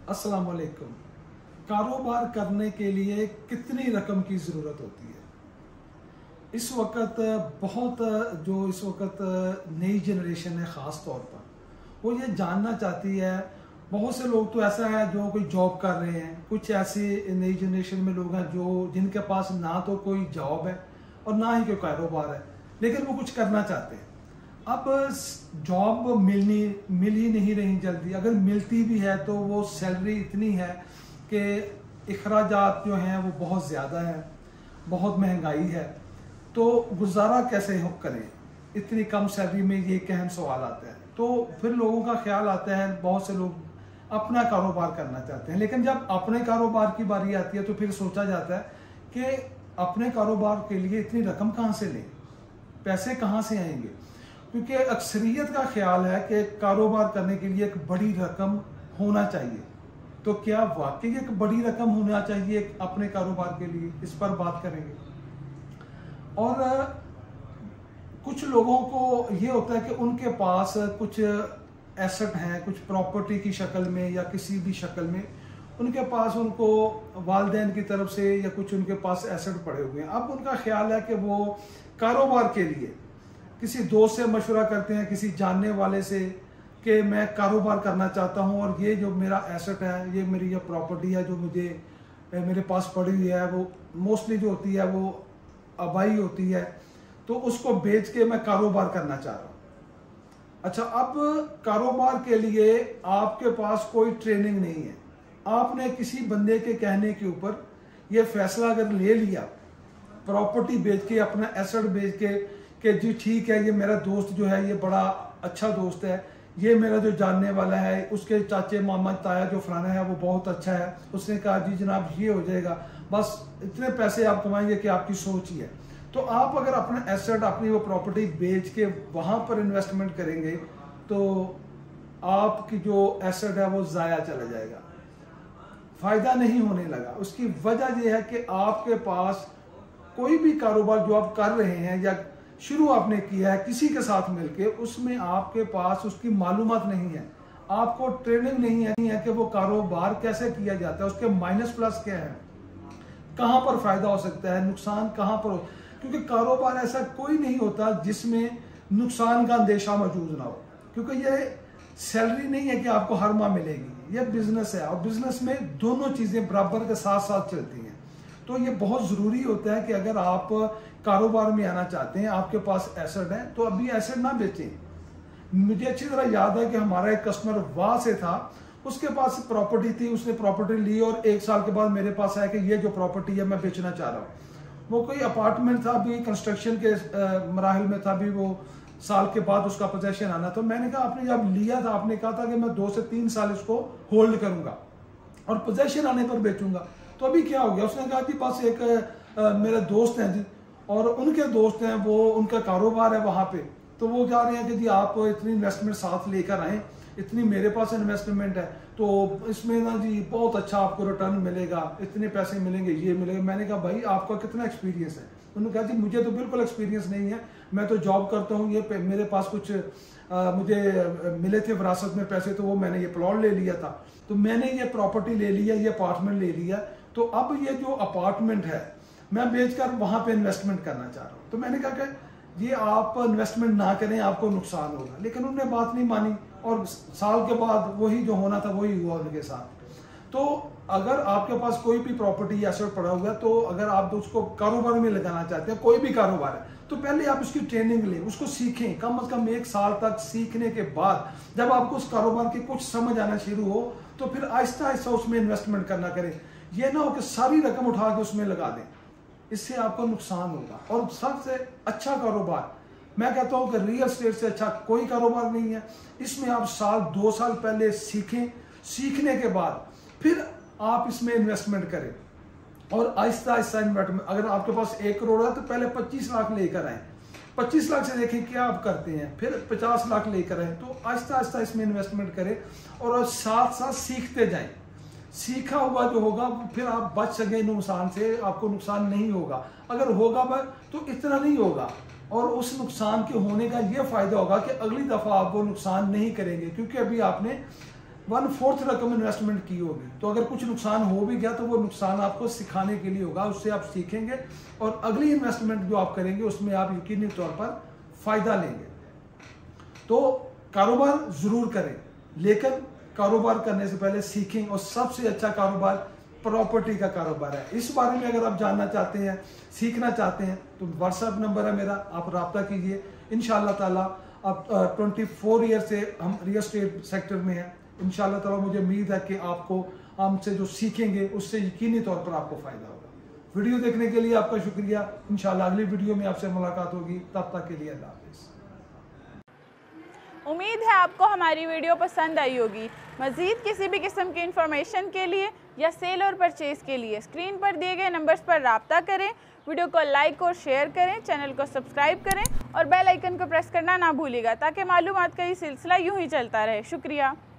अस्सलाम वालेकुम। कारोबार करने के लिए कितनी रकम की ज़रूरत होती है? इस वक्त इस वक्त नई जनरेशन है, ख़ास तौर पर वो ये जानना चाहती है। बहुत से लोग तो ऐसा है जो कोई जॉब कर रहे हैं, कुछ ऐसे नई जनरेशन में लोग हैं जो जिनके पास ना तो कोई जॉब है और ना ही कोई कारोबार है, लेकिन वो कुछ करना चाहते हैं। अब जॉब मिल ही नहीं रही जल्दी, अगर मिलती भी है तो वो सैलरी इतनी है कि अखराजात जो हैं वो बहुत ज़्यादा है, बहुत महंगाई है, तो गुजारा कैसे करें इतनी कम सैलरी में, ये एक अहम सवाल आता है। तो फिर लोगों का ख्याल आता है, बहुत से लोग अपना कारोबार करना चाहते हैं, लेकिन जब अपने कारोबार की बारी आती है तो फिर सोचा जाता है कि अपने कारोबार के लिए इतनी रकम कहाँ से लें, पैसे कहाँ से आएंगे, क्योंकि अक्सरियत का ख्याल है कि कारोबार करने के लिए एक बड़ी रकम होना चाहिए। तो क्या वाकई एक बड़ी रकम होना चाहिए अपने कारोबार के लिए? इस पर बात करेंगे। और कुछ लोगों को ये होता है कि उनके पास कुछ एसेट हैं, कुछ प्रॉपर्टी की शक्ल में या किसी भी शक्ल में उनके पास, उनको वालिदैन की तरफ से या कुछ उनके पास एसेट पड़े हुए हैं। अब उनका ख्याल है कि वो कारोबार के लिए किसी दोस्त से मशवरा करते हैं, किसी जानने वाले से, कि मैं कारोबार करना चाहता हूं और ये जो मेरा एसेट है, ये मेरी ये प्रॉपर्टी है जो मेरे पास पड़ी हुई है, वो मोस्टली जो होती है वो आबाई होती है, तो उसको बेच के मैं कारोबार करना चाह रहा हूँ। अच्छा, अब कारोबार के लिए आपके पास कोई ट्रेनिंग नहीं है, आपने किसी बंदे के कहने के ऊपर ये फैसला अगर ले लिया, प्रॉपर्टी बेच के, अपना एसेट बेच के, कि जी ठीक है, ये मेरा दोस्त जो है ये बड़ा अच्छा दोस्त है, ये मेरा जो जानने वाला है, उसके चाचे मामा ताया जो फलाना है वो बहुत अच्छा है, उसने कहा जी जनाब ये हो जाएगा, बस इतने पैसे आप कमाएंगे कि आपकी सोच ही है। तो आप अगर अपना एसेट, अपनी वो प्रॉपर्टी बेच के वहाँ पर इन्वेस्टमेंट करेंगे तो आपकी जो एसेट है वो ज़ाया चला जाएगा, फ़ायदा नहीं होने लगा। उसकी वजह यह है कि आपके पास कोई भी कारोबार जो आप कर रहे हैं या शुरू आपने किया है किसी के साथ मिलके, उसमें आपके पास उसकी मालूमात नहीं है, आपको ट्रेनिंग नहीं है कि वो कारोबार कैसे किया जाता है, उसके माइनस प्लस क्या है, कहाँ पर फायदा हो सकता है, नुकसान कहाँ पर हो। क्योंकि कारोबार ऐसा कोई नहीं होता जिसमें नुकसान का अंदेशा मौजूद ना हो, क्योंकि ये सैलरी नहीं है कि आपको हर माह मिलेगी, ये बिजनेस है और बिजनेस में दोनों चीजें बराबर के साथ साथ चलती हैं। तो ये बहुत ज़रूरी होता है कि अगर आप कारोबार में आना चाहते हैं, आपके पास एसेट है, तो अभी एसेट ना बेचें। मुझे अच्छी तरह याद है कि हमारा एक कस्टमर वहाँ से था, उसके पास प्रॉपर्टी थी, उसने प्रॉपर्टी ली और 1 साल के बाद मेरे पास आया कि ये जो प्रॉपर्टी है मैं बेचना चाह रहा हूँ। वो कोई अपार्टमेंट था, अभी कंस्ट्रक्शन के मराहल में था, अभी वो साल के बाद उसका पोजेशन आना। तो मैंने कहा, आपने जब लिया था आपने कहा था कि मैं 2 से 3 साल इसको होल्ड करूंगा और पोजेशन आने पर बेचूंगा, तो अभी क्या हो गया? उसने कहा कि बस एक मेरे दोस्त हैं जी, और उनके दोस्त हैं, वो उनका कारोबार है वहाँ पे, तो वो कह रहे हैं कि जी आप इतनी इन्वेस्टमेंट साथ लेकर आए, इतनी मेरे पास इन्वेस्टमेंट है, तो इसमें ना जी बहुत अच्छा आपको रिटर्न मिलेगा, इतने पैसे मिलेंगे, ये मिलेगा। मैंने कहा भाई आपका कितना एक्सपीरियंस है? उन्होंने कहा जी मुझे तो बिल्कुल एक्सपीरियंस नहीं है, मैं तो जॉब करता हूँ, ये मेरे पास कुछ मुझे मिले थे विरासत में पैसे, तो वो मैंने ये प्लॉट ले लिया था, तो मैंने ये प्रॉपर्टी ले लिया, ये अपार्टमेंट ले लिया, तो अब ये जो अपार्टमेंट है मैं बेचकर वहाँ पे इन्वेस्टमेंट करना चाह रहा हूँ। तो मैंने कहा कि ये आप इन्वेस्टमेंट ना करें, आपको नुकसान होगा। लेकिन उन्होंने बात नहीं मानी और साल के बाद वही जो होना था वही हुआ उनके साथ। तो अगर आपके पास कोई भी प्रॉपर्टी एसेट पड़ा हुआ है, तो अगर आप उसको कारोबार में लगाना चाहते हैं, कोई भी कारोबार है, तो पहले आप उसकी ट्रेनिंग लें, उसको सीखें, कम से कम 1 साल तक सीखने के बाद जब आपको उस कारोबार की कुछ समझ आना शुरू हो, तो फिर आहिस्ता आहिस्ता उसमें इन्वेस्टमेंट करना करें। यह ना हो कि सारी रकम उठा के उसमें लगा दें, इससे आपको नुकसान होगा। और सबसे अच्छा कारोबार मैं कहता हूं कि रियल एस्टेट से अच्छा कोई कारोबार नहीं है। इसमें आप 1-2 साल पहले सीखें, सीखने के बाद फिर आप इसमें इन्वेस्टमेंट करें और आहिस्ता आहिस्ता इन्वेस्टमेंट। अगर आपके पास 1 करोड़ है तो पहले 25 लाख लेकर आए, 25 लाख से देखें क्या आप करते हैं, फिर 50 लाख लेकर आए, तो आहिस्ता आहिस्ता इसमें इन्वेस्टमेंट करें और साथ साथ सीखते जाएं। सीखा हुआ जो होगा फिर आप बच सके नुकसान से, आपको नुकसान नहीं होगा। अगर होगा तो इतना नहीं होगा, और उस नुकसान के होने का ये फायदा होगा कि अगली दफा आप वो नुकसान नहीं करेंगे, क्योंकि अभी आपने 1/4 रकम इन्वेस्टमेंट की होगी। तो अगर कुछ नुकसान हो भी गया तो वो नुकसान आपको सिखाने के लिए होगा, उससे आप सीखेंगे और अगली इन्वेस्टमेंट जो आप करेंगे उसमें आप यकीनी तौर पर फ़ायदा लेंगे। तो कारोबार ज़रूर करें, लेकिन कारोबार करने से पहले सीखें, और सबसे अच्छा कारोबार प्रॉपर्टी का कारोबार है। इस बारे में अगर आप जानना चाहते हैं, सीखना चाहते हैं, तो व्हाट्सएप नंबर है मेरा, आप रब्ता कीजिए। इंशाअल्लाह ताला अब 24 ईयर से हम रियल एस्टेट सेक्टर में हैं। इंशाअल्लाह ताला मुझे उम्मीद है कि आपको हमसे जो सीखेंगे उससे यकीनी तौर पर आपको फ़ायदा होगा। वीडियो देखने के लिए आपका शुक्रिया। इंशाअल्लाह अगली वीडियो में आपसे मुलाकात होगी, तब तक के लिए अल्लाह हाफ़िज़। उम्मीद है आपको हमारी वीडियो पसंद आई होगी। मज़ीद किसी भी किस्म की इंफॉर्मेशन के लिए या सेल और परचेज़ के लिए स्क्रीन पर दिए गए नंबर्स पर रब्ता करें। वीडियो को लाइक और शेयर करें, चैनल को सब्सक्राइब करें और बेल आइकन को प्रेस करना ना भूलिएगा, ताकि मालूमात का ये सिलसिला यूँ ही चलता रहे। शुक्रिया।